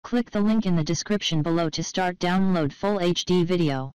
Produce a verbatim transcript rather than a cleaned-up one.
Click the link in the description below to start download full H D video.